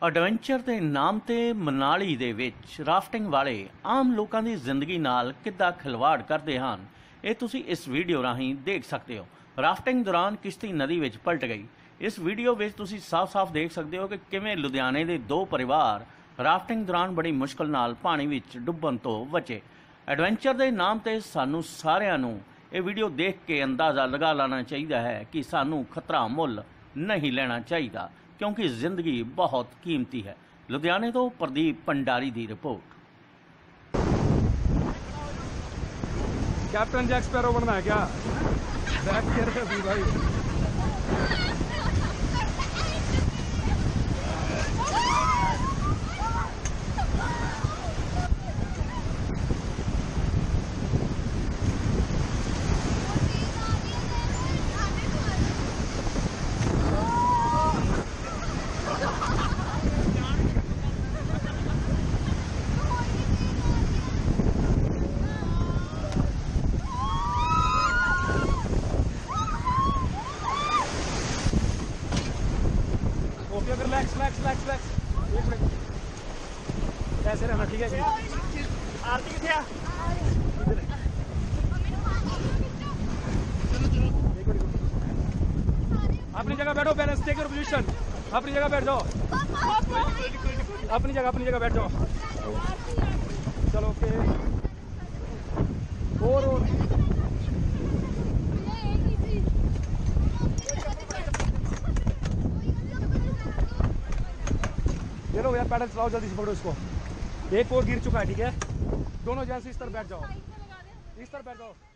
Adventure ਦੇ ਨਾਮ ਤੇ ਮਨਾਲੀ ਦੇ ਵਿੱਚ ਰਾਫਟਿੰਗ ਵਾਲੇ ਆਮ ਲੋਕਾਂ ਦੀ ਜ਼ਿੰਦਗੀ ਨਾਲ ਕਿੱਦਾਂ ਖਿਲਵਾੜ ਕਰਦੇ ਹਨ, ਇਹ ਤੁਸੀਂ ਇਸ ਵੀਡੀਓ ਰਾਹੀਂ ਦੇਖ ਸਕਦੇ ਹੋ। ਰਾਫਟਿੰਗ ਦੌਰਾਨ ਕਿਸ਼ਤੀ ਨਦੀ ਵਿੱਚ ਪਲਟ ਗਈ। ਇਸ ਵੀਡੀਓ ਵਿੱਚ ਤੁਸੀਂ ਸਾਫ਼-ਸਾਫ਼ ਦੇਖ ਸਕਦੇ ਹੋ ਕਿ ਕਿਵੇਂ ਲੁਧਿਆਣੇ ਦੇ ਦੋ ਪਰਿਵਾਰ ਰਾਫਟਿੰਗ ਦੌਰਾਨ ਬੜੀ ਮੁਸ਼ਕਲ ਨਾਲ ਪਾਣੀ ਵਿੱਚ ਡੁੱਬਣ ਤੋਂ ਬਚੇ। ਐਡਵੈਂਚਰ ਦੇ ਨਾਮ ਤੇ ਸਾਨੂੰ ਸਾਰਿਆਂ ਨੂੰ ਇਹ ਵੀਡੀਓ ਦੇਖ ਕੇ ਅੰਦਾਜ਼ਾ ਲਗਾ ਲੈਣਾ ਚਾਹੀਦਾ ਹੈ ਕਿ ਸਾਨੂੰ ਖਤਰਾ ਮੁੱਲ नहीं लेना चाहिए, क्योंकि जिंदगी बहुत कीमती है। लुधियाने तो प्रदीप पंडारी की रिपोर्ट। कैप्टन जैक स्पैरो बनना है क्या? बैक गियर पे भी भाई। Okay, relax relax relax relax, एक मिनट ऐसे रहना, ठीक है जी। आरती किथे आ? अपनी जगह बैठो, बैलेंस टेक योर पोजीशन। अपनी जगह बैठ जाओ, अपनी जगह बैठ जाओ। चलो ओके, और ये लो यार, पैडल चलाओ जल्दी से, पकड़ो इसको। एक और गिर चुका है, ठीक है। दोनों जैसे इस तरफ बैठ जाओ, इस तरफ बैठ जाओ।